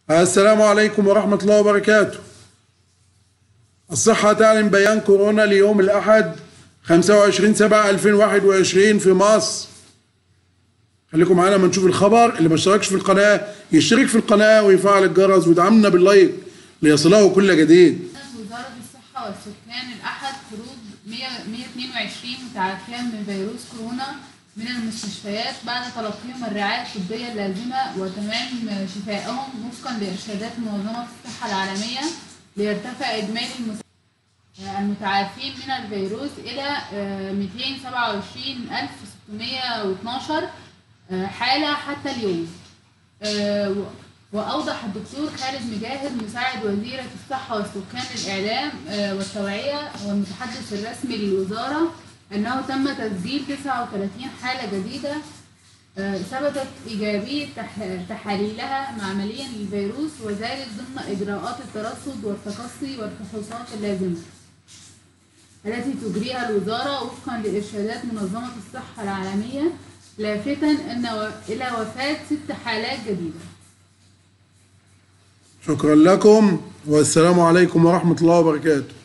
السلام عليكم ورحمة الله وبركاته. الصحة تعلن بيان كورونا ليوم الأحد 25/7/2021 في مصر. خليكم معانا ما نشوف الخبر. اللي ما اشتركش في القناة يشترك في القناة ويفعل الجرس ويدعمنا باللايك ليصله كل جديد. وزارة الصحة والسكان الأحد خروج 122 متعافيا من فيروس كورونا من المستشفيات بعد تلقيهم الرعاية الطبية اللازمة وتمام شفائهم وفقا لإرشادات منظمة الصحة العالمية، ليرتفع إجمالي المتعافين من الفيروس إلى 227,612 حالة حتى اليوم. وأوضح الدكتور خالد مجاهد مساعد وزيرة الصحة والسكان الإعلام والتوعية والمتحدث الرسمي للوزارة أنه تم تسجيل 39 حالة جديدة ثبتت إيجابية تحاليلها معمليا للفيروس، وذلك ضمن إجراءات الترصد والتقصي والفحوصات اللازمة التي تجريها الوزارة وفقا لإرشادات منظمة الصحة العالمية، لافتا إلى وفاة 6 حالات جديدة. شكرا لكم والسلام عليكم ورحمة الله وبركاته.